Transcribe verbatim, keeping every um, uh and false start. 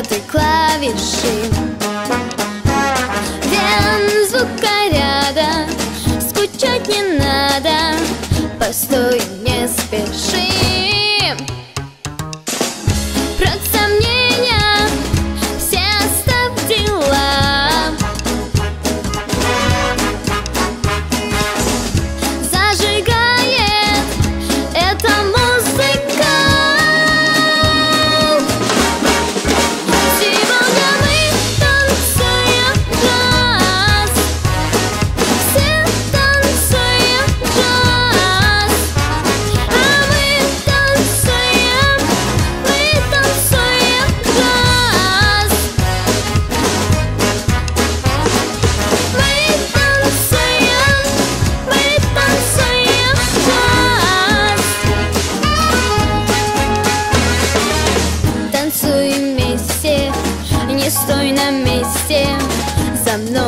каждой клавиши. Вен звука ряда, скучать не надо, постой, не спеши. Прочь сомнения, все оставь дела. Зажигает эта музыка. Сегодня мы танцуем джаз. Все танцуем джаз. А мы танцуем, мы танцуем джаз. Мы танцуем, мы танцуем джаз. Танцуй вместе, не стой на месте. За мной